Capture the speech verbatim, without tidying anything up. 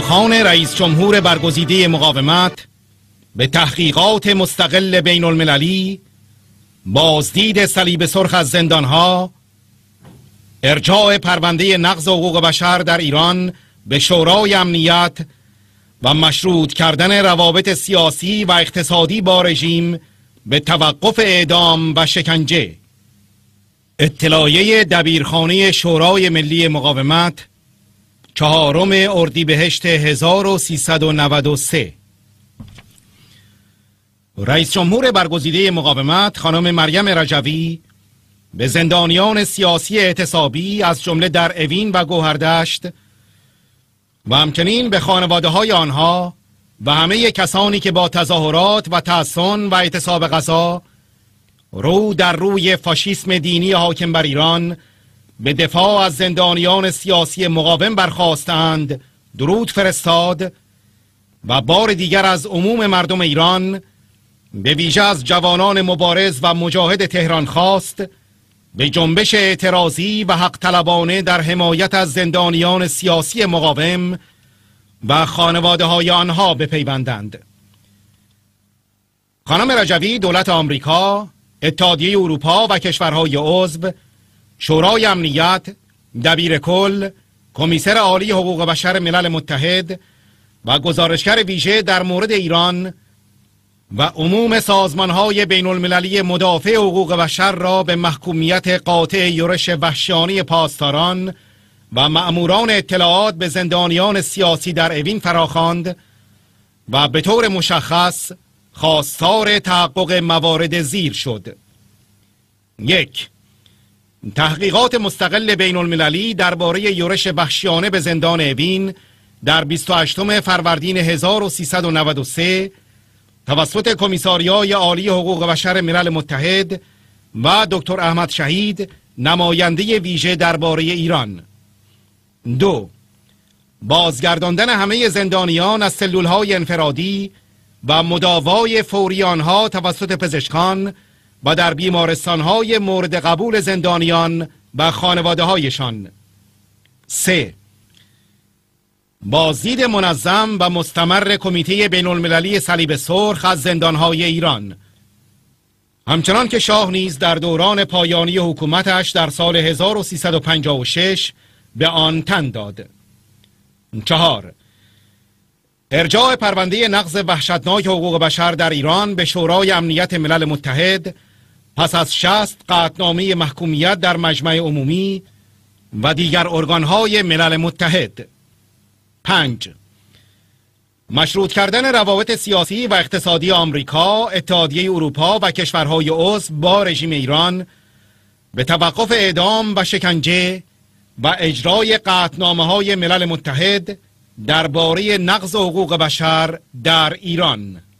فراخوان رئیس جمهور برگزیده مقاومت به تحقیقات مستقل بین المللی، بازدید صلیب سرخ از زندانها، ارجاع پرونده نقض حقوق بشر در ایران به شورای امنیت و مشروط کردن روابط سیاسی و اقتصادی با رژیم به توقف اعدام و شکنجه. اطلاعیه دبیرخانه شورای ملی مقاومت، چهارم اردیبهشت هزار و سیصد و نود و سه. رئیس جمهور برگزیده مقاومت خانم مریم رجوی به زندانیان سیاسی اعتصابی از جمله در اوین و گوهردشت و همچنین به خانواده های آنها و همه کسانی که با تظاهرات و تحصن و اعتصاب غذا رو در روی فاشیسم دینی حاکم بر ایران به دفاع از زندانیان سیاسی مقاوم برخاستند درود فرستاد و بار دیگر از عموم مردم ایران، به ویژه از جوانان مبارز و مجاهد تهران خواست به جنبش اعتراضی و حق طلبانه در حمایت از زندانیان سیاسی مقاوم و خانواده های آنها بپیوندند. خانم رجوی دولت آمریکا، اتحادیه اروپا و کشورهای عضو، شورای امنیت، دبیر کل، کمیسر عالی حقوق بشر ملل متحد و گزارشگر ویژه در مورد ایران و عموم سازمانهای بین المللی مدافع حقوق بشر را به محکومیت قاطع یورش وحشیانه پاسداران و مأموران اطلاعات به زندانیان سیاسی در اوین فراخواند و به طور مشخص خواستار تحقق موارد زیر شد. یک، تحقیقات مستقل بین المللی درباره یورش وحشیانه به زندان اوین در بیست و هشتم فروردین هزار و سیصد و نود و سه توسط کمیساریای عالی حقوق بشر ملل متحد و دکتر احمد شهید، نماینده ویژه درباره ایران. دو، بازگرداندن همه زندانیان از سلولهای انفرادی و مداوای فوری آنها توسط پزشکان و در بیمارستانهای مورد قبول زندانیان و خانواده هایشان. سه، بازدید منظم و مستمر کمیته بین المللی صلیب سرخ از زندانهای ایران، همچنان که شاه نیز در دوران پایانی حکومتش در سال هزار و سیصد و پنجاه و شش به آن تن داد. چهار، ارجاع پرونده نقض وحشتناک حقوق بشر در ایران به شورای امنیت ملل متحد پس از شصت قطعنامه محکومیت در مجمع عمومی و دیگر ارگانهای ملل متحد. پنج، مشروط کردن روابط سیاسی و اقتصادی آمریکا، اتحادیه اروپا و کشورهای عضو با رژیم ایران به توقف اعدام و شکنجه و اجرای قطعنامه‌های ملل متحد درباره نقض حقوق بشر در ایران.